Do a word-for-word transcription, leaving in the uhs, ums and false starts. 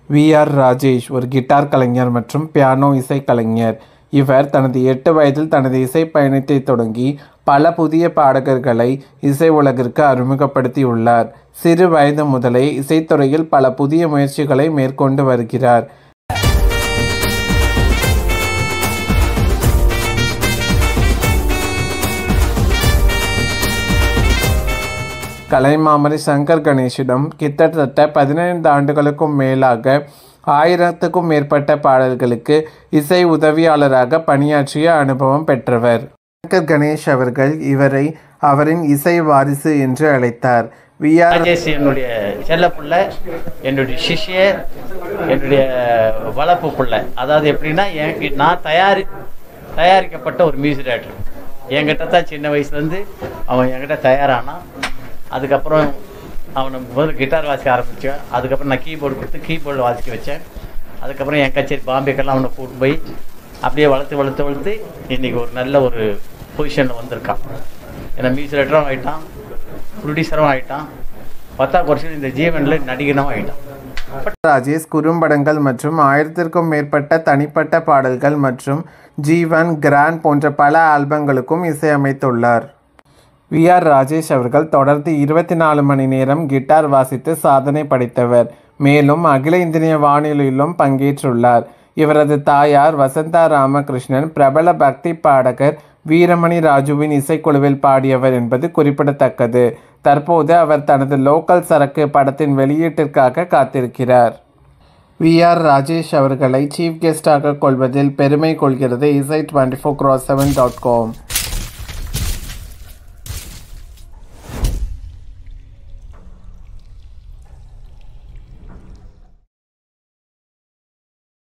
We are Rajesh ஒரு guitar கலைஞர் மற்றும் piano இசைக்கலைஞர். இவர் தனது எட்டு வயதில் தனது இசை பயணத்தை தொடங்கி பல புதிய பாடகர்களை இசை உலகிற்கு அறிமுகப்படுத்தியுள்ளார். சிறு வயது முதலே இசைத்துறையில் பல புதிய முயற்சிகளை மேற்கொண்டு வருகிறார். கலைமாமணி சங்கர் கணேஷிடம் கிட்டத்தட்ட பதினைந்து ஆண்டுகளுக்கும் மேலாக ஆயிரத்துக்கும் மேற்பட்ட பாடல்களுக்கு இசை உதவியாளராக பணியாற்றிய அனுபவம் பெற்றவர். சங்கர் கணேஷ் அவர்கள் இவரை அவரின் இசை வாரிசு என்று அழைத்தார். வி ஆர் ராஜேஷ் என்னுடைய செல்ல பிள்ளை, என்னுடைய சிஷ்ய, என்னுடைய வளர்ப்பு பிள்ளை. அதாவது எப்படின்னா, எனக்கு நான் தயாரி தயாரிக்கப்பட்ட ஒரு மியூசிக் டைரக்டர். என்கிட்ட தான் சின்ன வயசுலேருந்து அவன் என்கிட்ட தயாரானான். அதுக்கப்புறம் அவனை முதல்ல கிட்டார் வாசிக்க ஆரம்பித்தேன். அதுக்கப்புறம் நான் கீபோர்டு கொடுத்து கீபோர்டு வாசிக்க வச்சேன். அதுக்கப்புறம் என் கச்சேரி பாம்பேக்கெல்லாம் அவனை கூட்டு போய் அப்படியே வளர்த்து வளர்த்து வளர்த்து இன்றைக்கி ஒரு நல்ல ஒரு பொசிஷனில் வந்திருக்கான். ஏன்னா மியூசிக் டைரக்டரும் ஆகிட்டான், ப்ரொடியூசரும் ஆகிட்டான், பத்தாம் வருஷம் இந்த ஜீவனில் நடிகனும் ஆகிட்டான். ராஜேஷ் குறும்படங்கள் மற்றும் ஆயிரத்திற்கும் மேற்பட்ட தனிப்பட்ட பாடல்கள் மற்றும் ஜீவன், கிராண்ட் போன்ற பல ஆல்பங்களுக்கும் இசையமைத்துள்ளார். வி ஆர் ராஜேஷ் அவர்கள் தொடர்ந்து இருபத்தி நாலு மணி நேரம் கிட்டார் வாசித்து சாதனை படைத்தவர். மேலும் அகில இந்திய வானொலியிலும் பங்கேற்றுள்ளார். இவரது தாயார் வசந்தா ராமகிருஷ்ணன் பிரபல பக்தி பாடகர் வீரமணி ராஜுவின் இசைக்குழுவில் பாடியவர் என்பது குறிப்பிடத்தக்கது. தற்போது அவர் தனது லோக்கல் சரக்கு படத்தின் வெளியீட்டிற்காக காத்திருக்கிறார். வி ஆர் ராஜேஷ் அவர்களை சீஃப் கெஸ்டாக கொள்வதில் பெருமை கொள்கிறது Isai twenty four cross seven dot com.